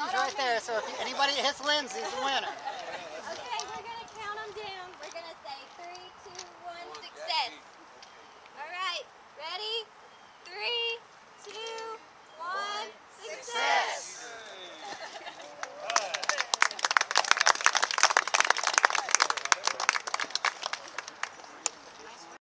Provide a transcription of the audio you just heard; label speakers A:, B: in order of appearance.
A: Lindsay's right there, so if anybody hits Lindsay's the winner.
B: Okay, we're going to count them down. We're going to say 3, 2, 1, success. All right, ready?